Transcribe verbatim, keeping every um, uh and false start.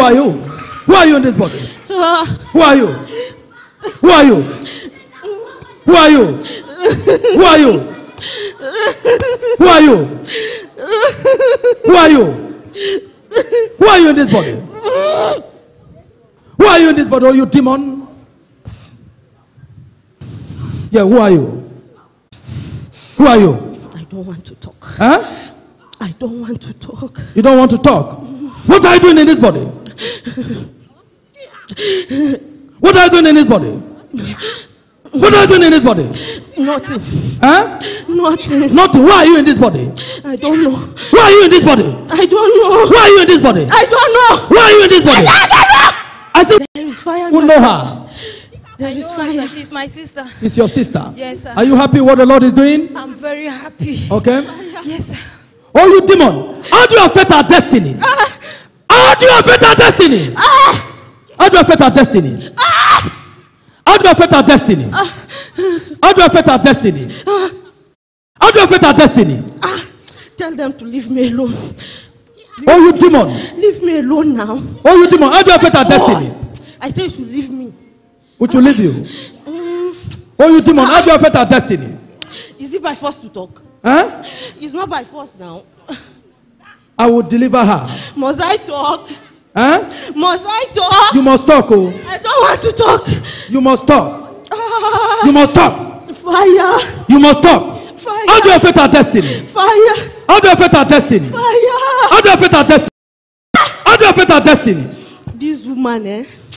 are you? Who are you in this body? Who are you? Who are you? Who are you? Who are you? Who are you? Who are you? Who are you in this body? Who are you in this body? Oh, you demon? Yeah, who are you? Who are you? I don't want to talk. Huh? I don't want to talk. You don't want to talk? What are you doing in this body? What are you doing in this body? What are you doing in this body? Nothing. Huh? Nothing. Nothing. Why are you in this body? I don't know. Why are you in this body? I don't know. Why are you in this body? I don't know. Why are you in this body? I don't know. I said, there is fire. who know her? There is fire. She's my sister. It's your sister. Yes, sir. Are you happy what the Lord is doing? I'm very happy. Okay. Yes, sir. Oh, you demon! How do you affect our destiny? Ah. How do you affect our destiny? Ah. How do you affect our destiny? Ah. How do you affect our destiny? Ah. How do you affect our destiny? Ah. How do you affect our destiny? Ah. Tell them to leave me alone. Oh, you demon! Leave me alone now. Oh, you demon! How do you affect our destiny? I say you should leave me. We should leave you. Mm. Oh, you demon! How do you affect our destiny? Is it by force to talk? Huh? It's not by force now. I will deliver her. Must I talk? Huh? Must I talk? You must talk, oh. I don't want to talk. You must talk. Ah. You must talk. Fire. You must talk. Fire. How do you affect our destiny? Fire. How do you affect our destiny? Fire. How do you affect our destiny? How do you affect our destiny? This woman, eh?